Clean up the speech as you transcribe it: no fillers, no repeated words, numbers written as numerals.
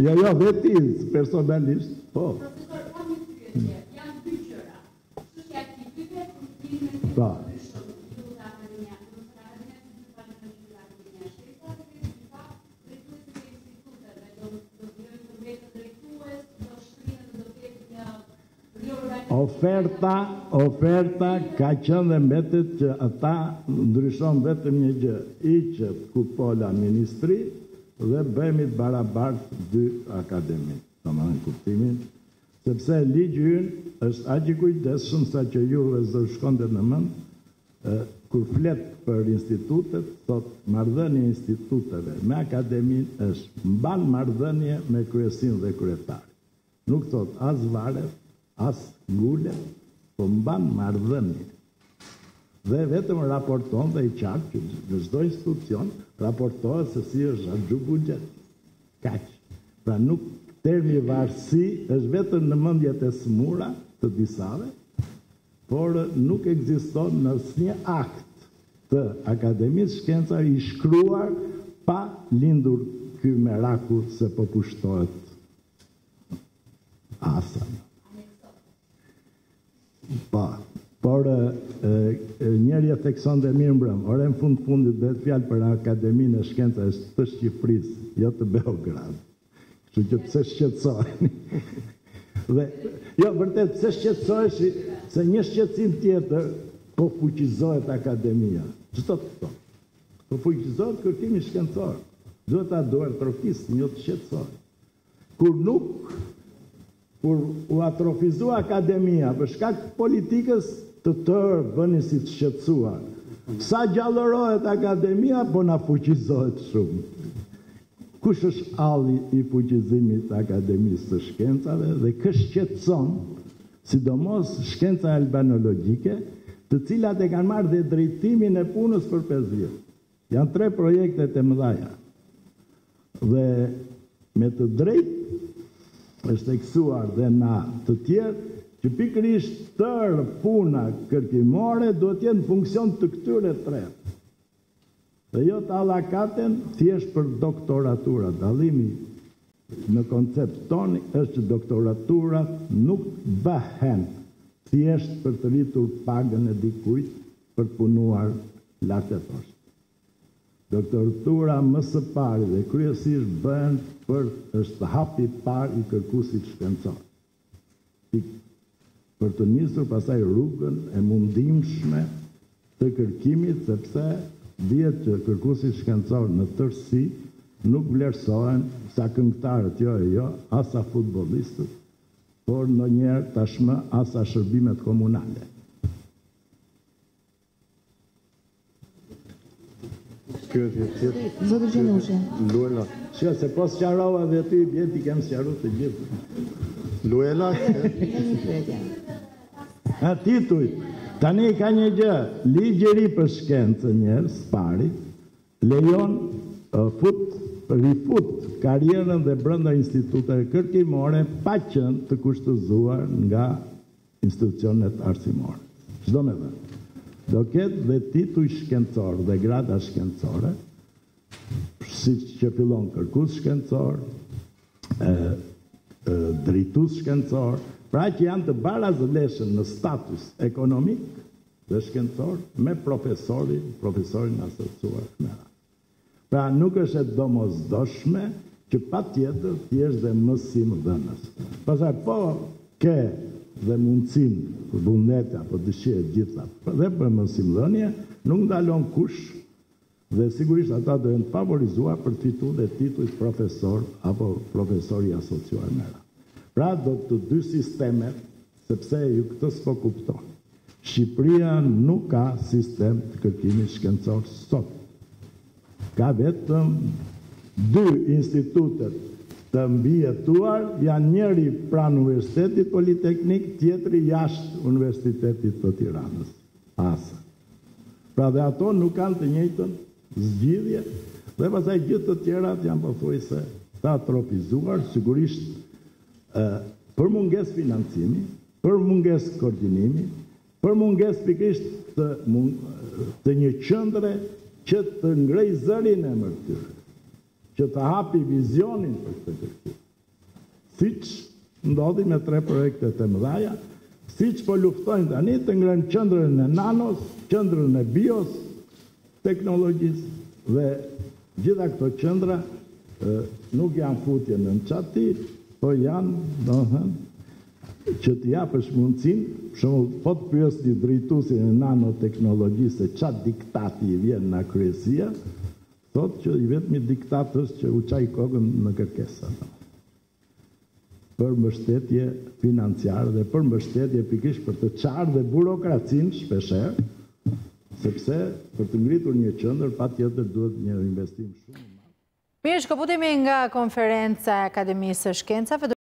Jo vetis personalisht, po. Profesor, kam një pyetje. Janë dy qëra. Çështja e tipeve, kultivimin Po. Oferta ka qenë dhe mbetet që ata ndryshon vetëm një gjë, iqet kupola ministri dhe bëhemi të barabartë dy akademi. Domethënë kuptimin, sepse ligji ynë është aq i kujdesshëm sa që juve do shkonte në mend kur flet për institutet, thot marrëdhënia e instituteve me akademinë është mban marrëdhënie me kryesinë dhe kryetarin. Nuk thot as varet, as ngulet, po mban marrëdhënie. Dhe vetëm raporton dhe i qartë që në çdo institucion raportohet se si është zgju buxhet. Kaq. Pra nuk termi varësi është vetëm në mendjet e smura të disave, por nuk ekziston në asnjë akt të Akademisë Shkencave i shkruar pa lindur ky merakull se po pushtohet asa. Por njeri e thekson dhe mirë mbrëm, ore në fundit dhe të fjalë për Akademinë e Shkencave të Shqipërisë, jo të Beograd. Kështu që pse shqetësoheni? Dhe, jo, vërtet, pse shqetësoheshi se një shqetësim tjetër po fuqizohet akademia. Ç'do të thotë? Po fuqizohet kërkimi shkencor. Duhet ta atrofisë, jo të shqetësohet. Kur u atrofizua akademia për shkak të politikës të tërë bëni si të shqetësuar. Sa gjallërohet akademia, po na fuqizohet shumë. Kush është halli i fuqizimit të Akademisë së Shkencave dhe kë shqetëson, sidomos shkenca albanologjike, të cilat e kanë marrë dhe drejtimin e punës për 5 vjet. Janë 3 projektet e mëdha. Dhe me të drejtë është theksuar dhe na të tjerë që pikërisht tërë puna kërkimore duhet të jenë në funksion të këtyre 3. Dhe jo të allakaten thjesht për doktoratura. Dallimi në koncept toni është që doktoraturat nuk bëhen thjesht për të rritur pagën e dikujt për të punuar lart e poshtë. Doktoratura më së pari dhe kryesisht bëhen është hapi i parë i kërkuesit shkencor. Për të nisur pastaj rrugën e mundimshme të kërkimit, sepse dihet që kërkuesit shkencor në tërësi nuk vlerësohen sa këngëtarët, jo, asa futbollistët, por ndonjëherë tashmë asa shërbimet komunale. Zoti Gjenushi. Luela. Shka se po sqarova dhe ty bjeti kem sqaruar të gjithë. Luela. Tituj. Tani ka një gjë, ligji i ri për shkencë njerëz, pari, lejon rifut karrierën dhe brenda instituteve kërkimore pa qenë të kushtëzuar nga institucionet arsimore. Çdo me thënë. Do ketë dhe tituj shkencor dhe grada shkencore, siç që fillon kërkues shkencor, drejtues shkencor, pra që janë të barazëleshëm në status ekonomik dhe shkencor me profesorin asociuar me. Pra nuk është e domosdoshme që patjetër thjesht dhe mësimdhënës. Pastaj po ke dhe mundësinë për vullnet apo dëshirë gjitha dhe për mësimdhënie, nuk ndalon kush dhe sigurisht ata do jenë favorizuar për titull dhe titull profesor apo profesori asociuar me. Pra do të dy sistemet, sepse ju këtë s'po kupton. Shqipëria nuk ka sistem të kërkimit shkencor sot. Ka vetëm 2 institutet të mbijetuar, janë njëri pranë Universitetit Politeknik, tjetri jashtë Universitetit të Tiranës, ASA. Pra dhe ato nuk kanë të njëjtën zgjidhje, dhe pastaj gjithë të tjerat janë pothuajse të atrofizuar, sigurisht për mungesë financimi, për mungesë koordinimi, për mungesë pikërisht të një qendre që të ngrej zërin e mërtyre, që të hapi vizionin për këtë kërkim. siç ndodhi me 3 projektet e mëdha, siç po luftojnë tani të ngrënë qendrën e nanos, qendrën e bios, teknologjisë dhe gjitha këto qendra nuk janë futje në çati, po janë, domethënë, që të japësh mundësinë, për shembull, po të pyes një drejtuesin e nanoteknologjisë se çfarë diktati i vjen nga kryesia, thotë që i vetmi diktat është që u çaj kokën në kërkesa. Për mbështetje financiare dhe për mbështetje pikërisht për të çarë dhe burokracinë shpeshherë, sepse për të ngritur një qendër patjetër duhet një investim shumë i madh. Mirë, shkëputemi nga konferenca e Akademisë së Shkencave.